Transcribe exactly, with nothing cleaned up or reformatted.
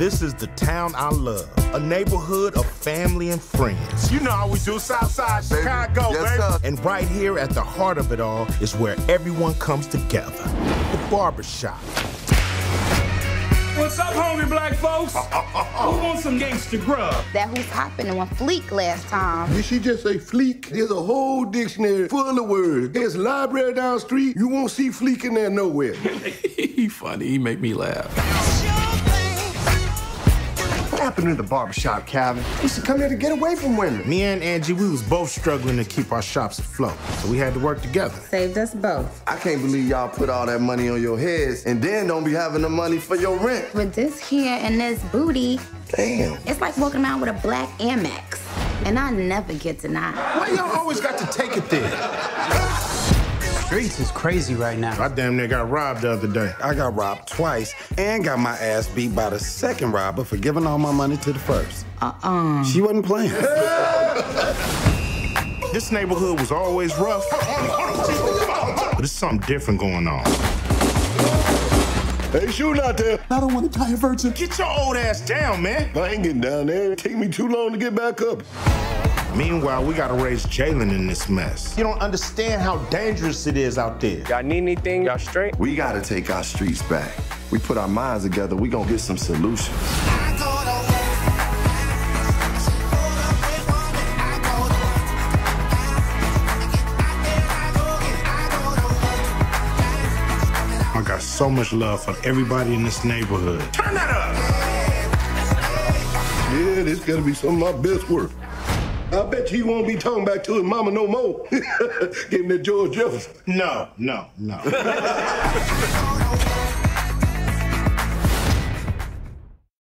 This is the town I love, a neighborhood of family and friends. You know how we do Southside Chicago, yes, baby. Sir. And right here at the heart of it all is where everyone comes together, the barbershop. What's up, homie black folks? Who wants some gangsta grub? That who's hopping and went fleek last time. Did she just say fleek? There's a whole dictionary full of words. There's a library down the street. You won't see fleek in there nowhere. He funny. He make me laugh. What happened to the barbershop, Calvin? We used to come here to get away from women. Me and Angie, we was both struggling to keep our shops afloat, so we had to work together. Saved us both. I can't believe y'all put all that money on your heads and then don't be having the money for your rent. With this here and this booty, Damn. it's like walking around with a black Amex. And I never get denied. Why y'all always got to take it there? Streets is crazy right now. I damn near got robbed the other day. I got robbed twice and got my ass beat by the second robber for giving all my money to the first. Uh-uh. She wasn't playing. This neighborhood was always rough, but there's something different going on. Hey, shooting out there. I don't want to die a virgin. Get your old ass down, man. I ain't getting down there. It take me too long to get back up. Meanwhile, we gotta raise Jalen in this mess. You don't understand how dangerous it is out there. Y'all need anything? Y'all straight? We gotta take our streets back. We put our minds together, we gonna get some solutions. I got so much love for everybody in this neighborhood. Turn that up! Yeah, this gotta be some of my best work. I bet you he won't be talking back to his mama no more. Gave him that George Jefferson. No, no, no.